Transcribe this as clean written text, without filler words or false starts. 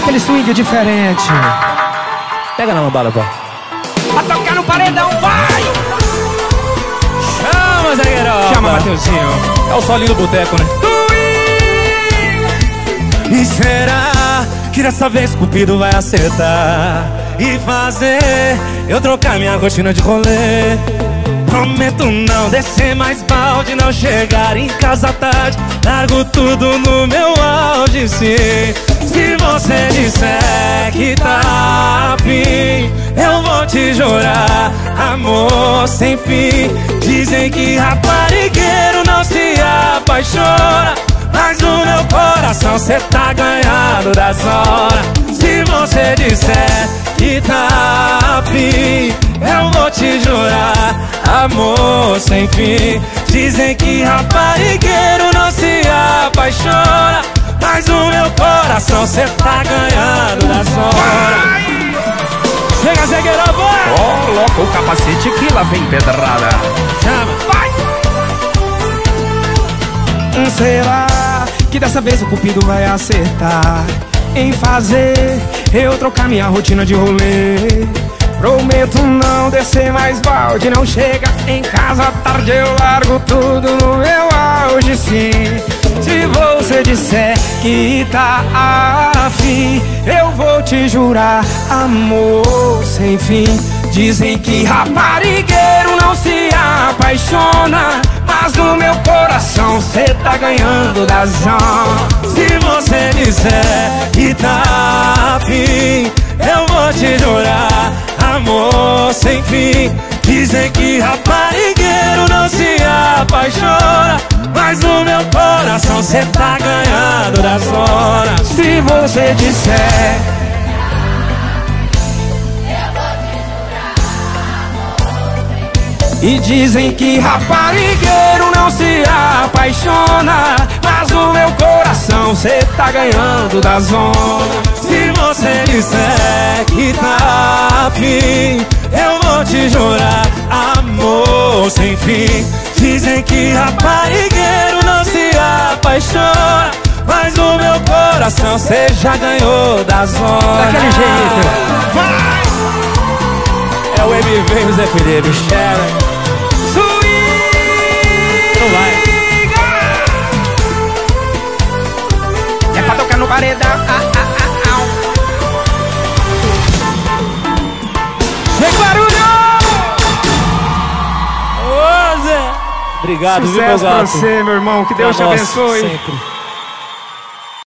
Aquele swing diferente. Pega na lambada, pô. Pra tocar no paredão, vai! Chama, Zé Gueroba. Chama, Mateuzinho. É o solinho do boteco, né? E será que dessa vez Cupido vai acertar e fazer eu trocar minha rotina de rolê? Prometo não descer mais balde, não chegar em casa tarde, largo tudo no meu auge, sim. Se você disser que tá afim, eu vou te jurar, amor sem fim. Dizem que raparigueiro não se apaixona, mas no meu coração cê tá ganhando das horas. Se você disser que tá afim, eu vou te jurar, amor sem fim. Dizem que raparigueiro não se apaixona, mas no meu coração cê tá ganhando das horas. Chega, Zé Gueroba! Coloca o capacete que lá vem pedrada. Chama! Vai! Será que dessa vez o Cupido vai acertar em fazer eu trocar minha rotina de rolê? Prometo não descer mais balde, não chega em casa tarde, eu largo tudo no meu auge, sim. Se você disser que tá afim, eu vou te jurar, amor sem fim. Dizem que raparigueiro não se apaixona, mas no meu coração cê tá ganhando das horas. Se você disser que tá afim, eu vou te jurar, amor sem fim. Dizem que raparigueiro não se apaixona, mas no meu coração cê tá ganhando das horas. Se você disser, e dizem que raparigueiro não se apaixona, mas no meu coração cê tá ganhando da zona. Se você disser que tá afim, eu vou te jurar, amor sem fim. Dizem que raparigueiro não se apaixona, mas no meu coração cê já ganhou da zona. Daquele jeito. Vai! É o MV e o Zé Felipe. Chega. Não vai. É pra tocar no paredão. Chega, barulho! Ô, Zé. Obrigado, viu, meu Sucesso pra gato? você, meu irmão. Que Deus te Nossa, abençoe. sempre.